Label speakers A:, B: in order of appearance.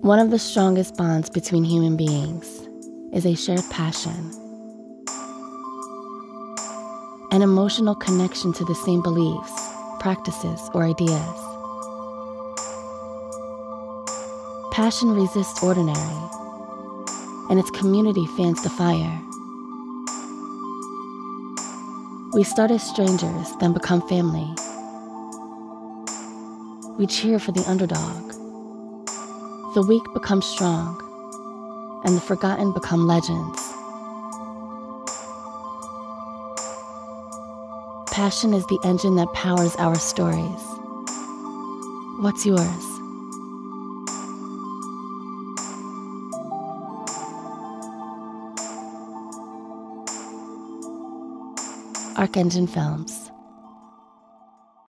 A: One of the strongest bonds between human beings is a shared passion, an emotional connection to the same beliefs, practices, or ideas. Passion resists ordinary, and its community fans the fire. We start as strangers, then become family. We cheer for the underdog. The weak become strong, and the forgotten become legends. Passion is the engine that powers our stories. What's yours? Arc Engine Films.